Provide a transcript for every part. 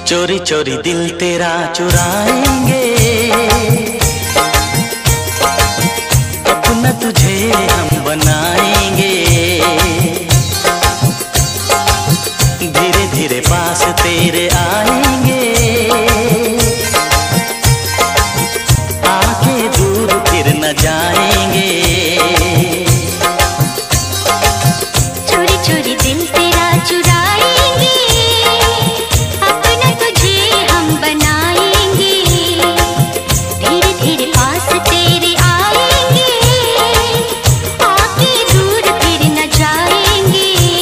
चोरी चोरी दिल तेरा चुराएंगे, अपना तुझे हम बनाएंगे। धीरे धीरे पास तेरे आएंगे, आके दूर फिर न जाएंगे। चोरी चोरी दिल तेरा चुराएंगे, अपना तुझे हम बनाएंगे। धीरे धीरे पास तेरे आएंगे, आके दूर फिर न जाएंगे।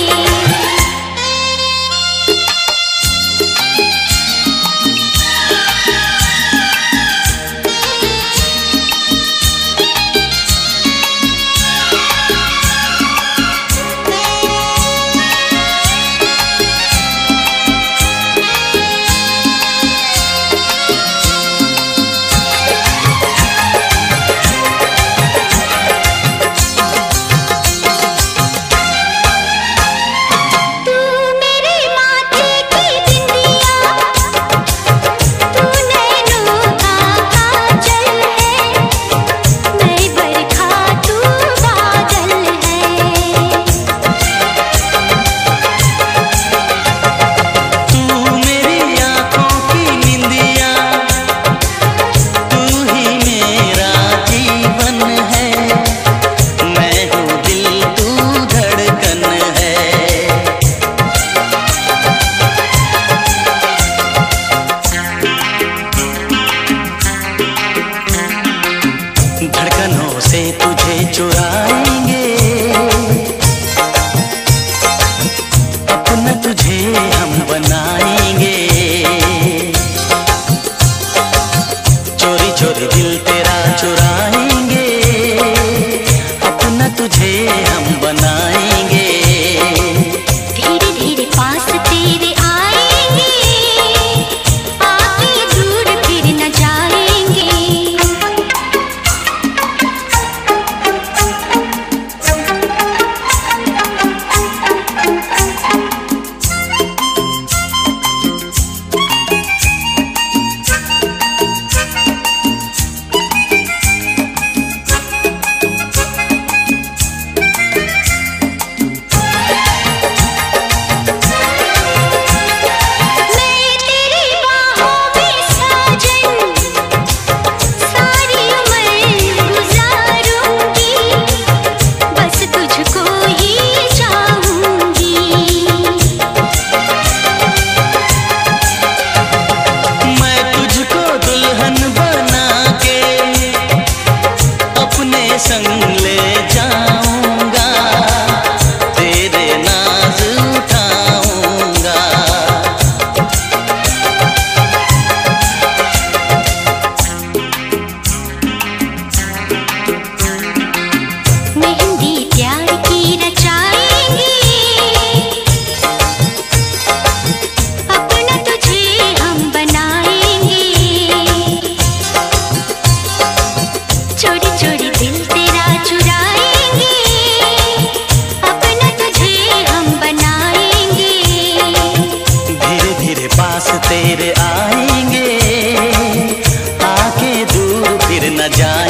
धड़कनों से तुझे चुराएंगे, अपना तुझे हम बनाएंगे। चोरी चोरी दिल तेरा चुराएंगे, अपना तुझे हम बनाएंगे। धीरे धीरे पास तेरे आएंगे, आके दूर फिर न जाएंगे। संग ले जाऊंगा, तेरे नाज उठाऊंगा। मेहंदी प्यार की रचाएंगे, अपना तुझे हम बनाएंगे। चोरी चोरी दिल तेरा चुराएंगे, अपना तुझे हम बनाएंगे। धीरे धीरे पास तेरे आएंगे, आके दूर फिर न जाएंगे।